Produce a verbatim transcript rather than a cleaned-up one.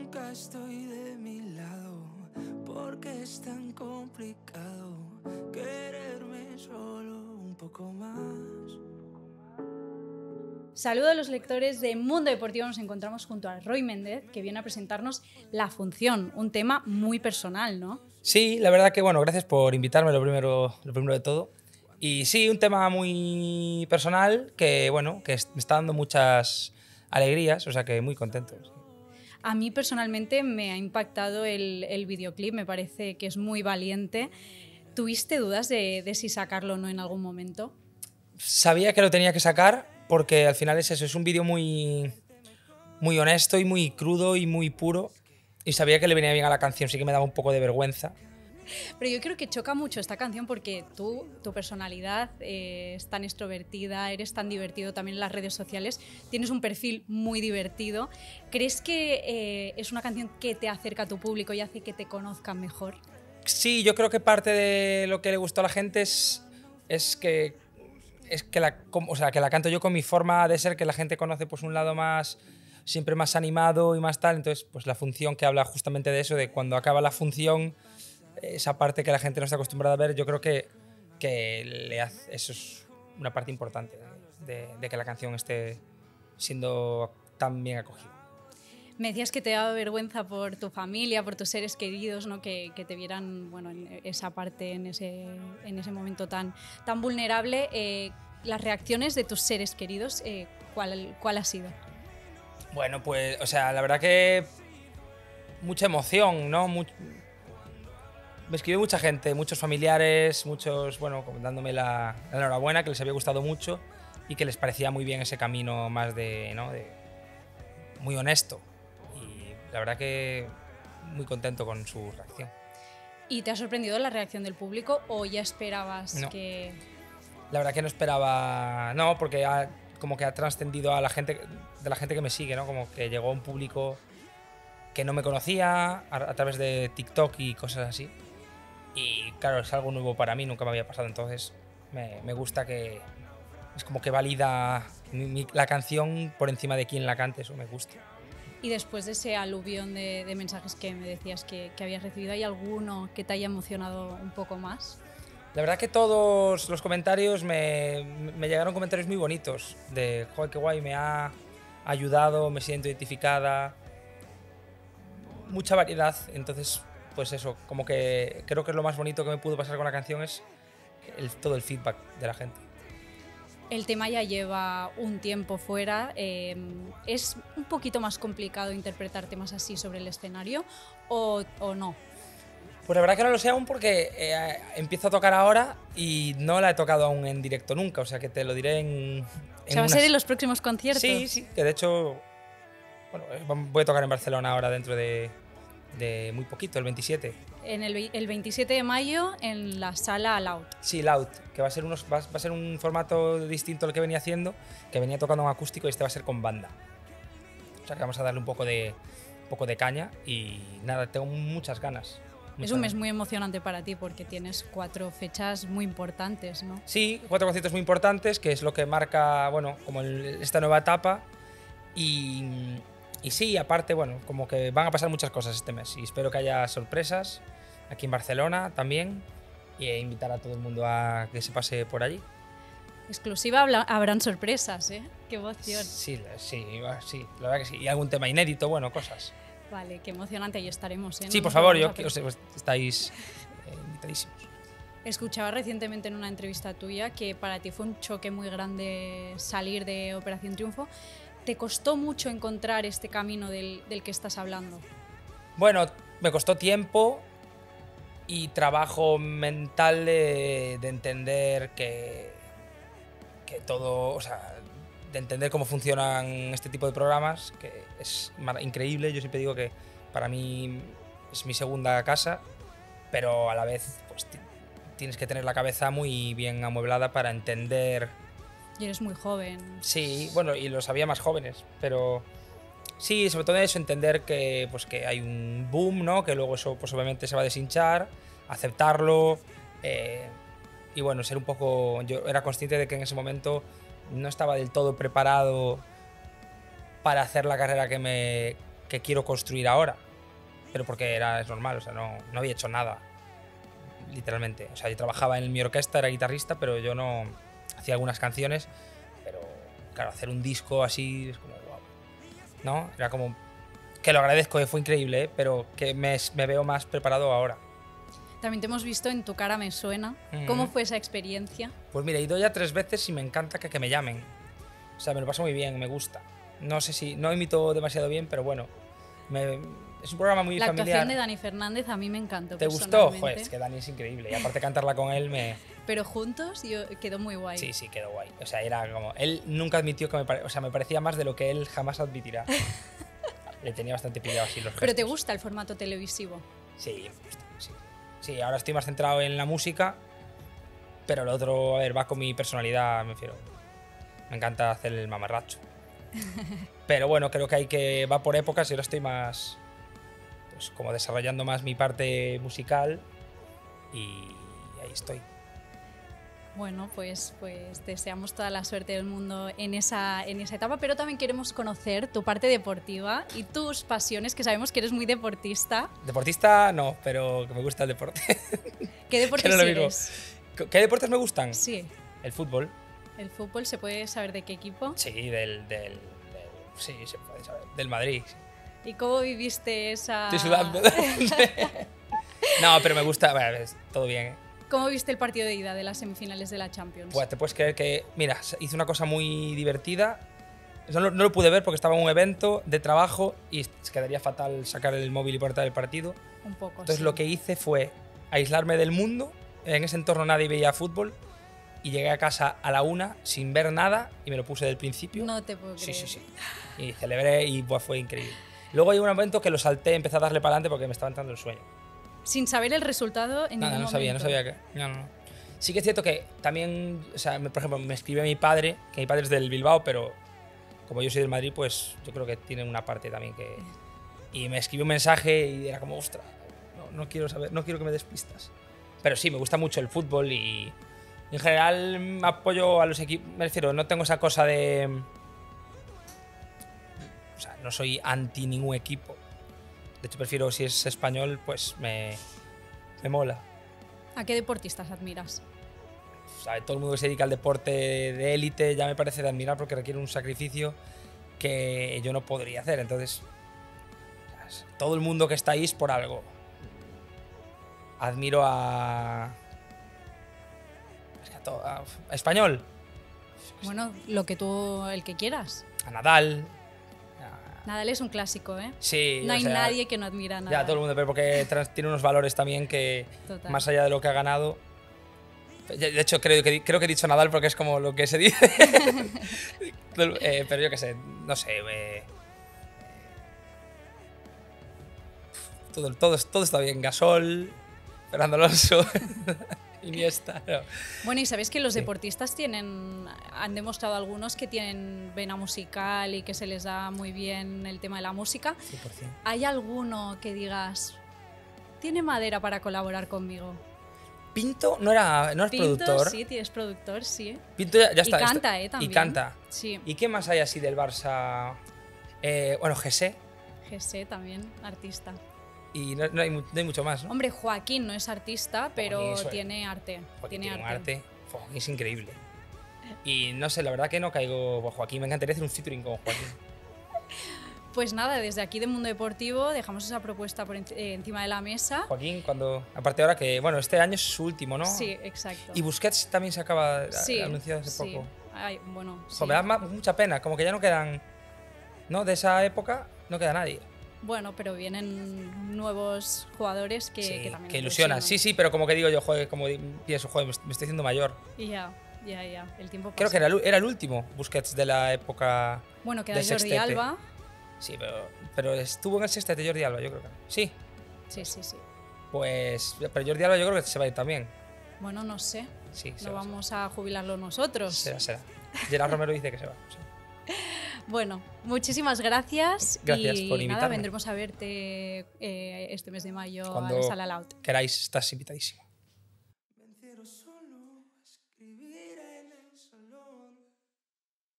nunca estoy de mi lado, porque es tan complicado quererme solo un poco más. Saludos a los lectores de Mundo Deportivo. Nos encontramos junto a Roy Méndez, que viene a presentarnos La Función, un tema muy personal, ¿no? Sí, la verdad que, bueno, gracias por invitarme, lo primero, lo primero de todo. Y sí, un tema muy personal que, bueno, que me está dando muchas alegrías, o sea que muy contento. A mí personalmente me ha impactado el, el videoclip, me parece que es muy valiente. ¿Tuviste dudas de, de si sacarlo o no en algún momento? Sabía que lo tenía que sacar porque al final es eso, es un vídeo muy, muy honesto y muy crudo y muy puro. Y sabía que le venía bien a la canción, sí que me daba un poco de vergüenza. Pero yo creo que choca mucho esta canción porque tú, tu personalidad eh, es tan extrovertida, eres tan divertido también en las redes sociales, tienes un perfil muy divertido. ¿Crees que eh, es una canción que te acerca a tu público y hace que te conozcan mejor? Sí, yo creo que parte de lo que le gustó a la gente es, es que, es que, la, o sea, que la canto yo con mi forma de ser, que la gente conoce pues, un lado más, siempre más animado y más tal. Entonces, pues la función que habla justamente de eso, de cuando acaba la función, esa parte que la gente no está acostumbrada a ver, yo creo que, que le hace, eso es una parte importante de, de que la canción esté siendo tan bien acogida. Me decías que te daba vergüenza por tu familia, por tus seres queridos, ¿no? que, que te vieran bueno, en esa parte, en ese, en ese momento tan, tan vulnerable. Eh, las reacciones de tus seres queridos, eh, ¿cuál, ¿cuál ha sido? Bueno, pues, o sea, la verdad que mucha emoción, ¿no? Much... Me escribió mucha gente, muchos familiares, muchos, bueno, dándome la, la enhorabuena, que les había gustado mucho y que les parecía muy bien ese camino más de, ¿no? de muy honesto. Y la verdad que muy contento con su reacción. ¿Y te ha sorprendido la reacción del público o ya esperabas no. que...? La verdad que no esperaba, no, porque ha, como que ha trascendido a la gente, de la gente que me sigue, ¿no? Como que llegó a un público que no me conocía a, a través de TikTok y cosas así. Y claro, es algo nuevo para mí, nunca me había pasado, entonces me, me gusta que es como que valida mi, mi, la canción por encima de quien la cante, eso me gusta. Y después de ese aluvión de, de mensajes que me decías que, que habías recibido, ¿hay alguno que te haya emocionado un poco más? La verdad que todos los comentarios me, me llegaron comentarios muy bonitos, de joder, qué guay, me ha ayudado, me siento identificada, mucha variedad, entonces pues eso, como que creo que es lo más bonito que me pudo pasar con la canción es el, todo el feedback de la gente. El tema ya lleva un tiempo fuera, eh, ¿es un poquito más complicado interpretar temas así sobre el escenario o, o no? Pues la verdad que no lo sé aún porque eh, empiezo a tocar ahora y no la he tocado aún en directo nunca, o sea que te lo diré en... en o sea, ¿va a ser en los próximos conciertos? Sí, sí, que de hecho bueno, voy a tocar en Barcelona ahora dentro de, de muy poquito, el veintisiete. En el, el veintisiete de mayo en la sala Loud. Sí, Loud, que va a ser unos, va, va a ser un formato distinto al que venía haciendo, que venía tocando en acústico y este va a ser con banda. O sea que vamos a darle un poco de, un poco de caña y nada, tengo muchas ganas. Es un mes muy emocionante para ti porque tienes cuatro fechas muy importantes, ¿no? Sí, cuatro conciertos muy importantes, que es lo que marca, bueno, como el, esta nueva etapa. Y, y sí, aparte, bueno, como que van a pasar muchas cosas este mes y espero que haya sorpresas aquí en Barcelona también y invitar a todo el mundo a que se pase por allí. Exclusiva, habrán sorpresas, ¿eh? ¡Qué emoción! Sí, sí, sí, la verdad que sí. Y algún tema inédito, bueno, cosas. Vale, qué emocionante, ahí estaremos, ¿eh? Sí, no por favor, yo, pero... os, os, estáis eh, invitadísimos. Escuchaba recientemente en una entrevista tuya que para ti fue un choque muy grande salir de Operación Triunfo. ¿Te costó mucho encontrar este camino del, del que estás hablando? Bueno, me costó tiempo y trabajo mental de, de entender que, que todo, o sea, de entender cómo funcionan este tipo de programas, que es increíble. Yo siempre digo que para mí es mi segunda casa, pero a la vez pues, tienes que tener la cabeza muy bien amueblada para entender. Y eres muy joven. Sí, bueno, y los había más jóvenes, pero sí, sobre todo eso, entender que, pues, que hay un boom, ¿no? Que luego eso pues, obviamente se va a deshinchar, aceptarlo eh, y bueno, ser un poco... Yo era consciente de que en ese momento no estaba del todo preparado para hacer la carrera que me, que quiero construir ahora. Pero porque era, es normal, o sea, no, no había hecho nada, literalmente. O sea, yo trabajaba en mi orquesta, era guitarrista, pero yo no hacía algunas canciones. Pero, claro, hacer un disco así es como, wow, ¿no? Era como, que lo agradezco, fue increíble, ¿eh? Pero que me, me veo más preparado ahora. También te hemos visto en Tu cara me suena. Mm. ¿Cómo fue esa experiencia? Pues mira, he ido ya tres veces y me encanta que, que me llamen. O sea, me lo paso muy bien, me gusta. No sé si, no imito demasiado bien, pero bueno, me, es un programa muy La familiar. actuación de Dani Fernández a mí me encantó. ¿Te gustó? personalmente. Joder, es que Dani es increíble. Y aparte cantarla con él me... Pero juntos yo, quedó muy guay. Sí, sí, quedó guay. O sea, era como... Él nunca admitió que me parecía... O sea, me parecía más de lo que él jamás admitirá. Le tenía bastante pillado así los gestos. ¿Pero te gusta el formato televisivo? Sí, me gusta, sí. Sí, ahora estoy más centrado en la música, pero lo otro, a ver, va con mi personalidad, me refiero. Me encanta hacer el mamarracho. Pero bueno, creo que hay que... Va por épocas y ahora estoy más... Pues como desarrollando más mi parte musical y ahí estoy. Bueno, pues, pues deseamos toda la suerte del mundo en esa, en esa etapa, pero también queremos conocer tu parte deportiva y tus pasiones, que sabemos que eres muy deportista. Deportista no, pero que me gusta el deporte. ¿Qué deportes Que no lo mismo. sigues? ¿Qué deportes me gustan? Sí, El fútbol. el fútbol, ¿se puede saber de qué equipo? Sí, del... del, del sí, se puede saber. Del Madrid. ¿Y cómo viviste esa...? Estoy sudando. No, pero me gusta... Bueno, es todo bien, ¿eh? ¿Cómo viste el partido de ida de las semifinales de la Champions? Pues te puedes creer que, mira, hice una cosa muy divertida. No, lo- no lo pude ver porque estaba en un evento de trabajo y quedaría fatal sacar el móvil y portar el partido. Un poco, Entonces sí. lo que hice fue aislarme del mundo. En ese entorno nadie veía fútbol. Y llegué a casa a la una sin ver nada y me lo puse del principio. No te puedo Sí, creer. sí, sí. Y celebré y buah, fue increíble. Luego hay un momento que lo salté, empecé a darle para adelante porque me estaba entrando el sueño. Sin saber el resultado en Nada, ningún no sabía, no momento. sabía que. No, no, no. Sí que es cierto que también, o sea, me- por ejemplo, me escribió mi padre, que mi padre es del Bilbao, pero como yo soy del Madrid, pues yo creo que tiene una parte también que. Y me escribió un mensaje y era como, ostras, no, no quiero saber, no quiero que me des pistas. Pero sí, me gusta mucho el fútbol y en general mm, apoyo a los equipos. Me refiero, no tengo esa cosa de. O sea, no soy anti ningún equipo. De hecho, prefiero, si es español, pues me, me mola. ¿A qué deportistas admiras? O sea, todo el mundo que se dedica al deporte de élite ya me parece de admirar porque requiere un sacrificio que yo no podría hacer. Entonces, ¿sabes? Todo el mundo que está ahí es por algo. Admiro a... es que a, to- a- a español, Bueno, lo que tú, el que quieras. a Nadal. a- Nadal es un clásico, ¿eh? Sí, No o hay sea, nadie que no admira a Nadal. Ya, todo el mundo, pero porque trans- tiene unos valores también que, Total. más allá de lo que ha ganado. De hecho, creo que, creo que he dicho Nadal porque es como lo que se dice. Eh, pero yo qué sé, no sé. eh, todo, todo, todo está bien. Gasol, Fernando Alonso, Iniesta. No. Bueno, y sabéis que los Sí. deportistas tienen, han demostrado algunos que tienen vena musical y que se les da muy bien el tema de la música. cien por cien. ¿Hay alguno que digas, tiene madera para colaborar conmigo? Pinto no era no es Pinto, productor. sí, es productor, sí. Pinto ya, ya está. y está- canta, ¿eh? También. Y canta. Sí, ¿Y qué más hay así del Barça? Eh, bueno, José. José también, artista. Y no, no hay, mu- no hay mucho más, ¿no? Hombre, Joaquín no es artista, pero Joaquín, eso es. tiene arte. Joaquín tiene tiene un arte. arte. Joaquín es increíble. Y no sé, la verdad que no caigo por Joaquín. Me encantaría hacer un featuring con Joaquín. Pues nada, desde aquí de Mundo Deportivo dejamos esa propuesta por enci- eh, encima de la mesa. Joaquín, cuando. Aparte ahora que. Bueno, este año es su último, ¿no? Sí, exacto. Y Busquets también se acaba de Sí, anunciado hace sí. poco. Ay, bueno, Jo, sí. me da ma- mucha pena, como que ya no quedan. ¿No? De esa época no queda nadie. Bueno, pero vienen nuevos jugadores que, Sí, que también que ilusionan. Sí, sí, pero como que digo yo, joder, como di- pienso, joder, me est- me estoy haciendo mayor. Y ya, ya, ya. El tiempo pasa. Creo que era, el- era el último Busquets de la época. Bueno, queda del Jordi sextete. Alba. Sí, pero, pero estuvo en el sextete Jordi Alba, yo creo que. Sí, Sí, sí, sí. pues. Pero Jordi Alba yo creo que se va a ir también. Bueno, no sé. Sí, se No va, vamos a jubilarlo nosotros. será, será. Gerard Romero dice que se va. sí. Bueno, muchísimas gracias. Gracias y por nada, invitarme. vendremos a verte eh, este mes de mayo Cuando al Sala Loud. queráis, estás invitadísimo.